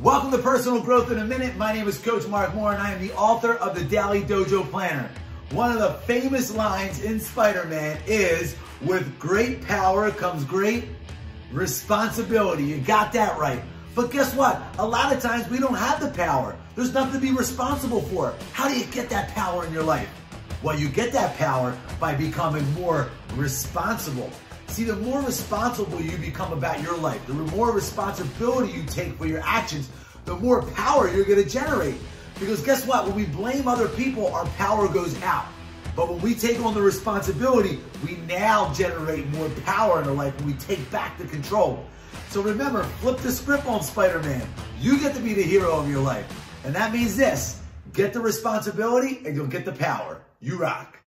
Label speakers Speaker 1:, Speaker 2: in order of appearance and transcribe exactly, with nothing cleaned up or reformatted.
Speaker 1: Welcome to Personal Growth in a Minute. My name is Coach Mark Moore and I am the author of the Daily Dojo Planner. One of the famous lines in Spider-Man is, with great power comes great responsibility. You got that right. But guess what? A lot of times we don't have the power. There's nothing to be responsible for. How do you get that power in your life? Well, you get that power by becoming more responsible. See, the more responsible you become about your life, the more responsibility you take for your actions, the more power you're gonna generate. Because guess what? When we blame other people, our power goes out. But when we take on the responsibility, we now generate more power in our life when we take back the control. So remember, flip the script on Spider-Man. You get to be the hero of your life. And that means this: get the responsibility and you'll get the power. You rock.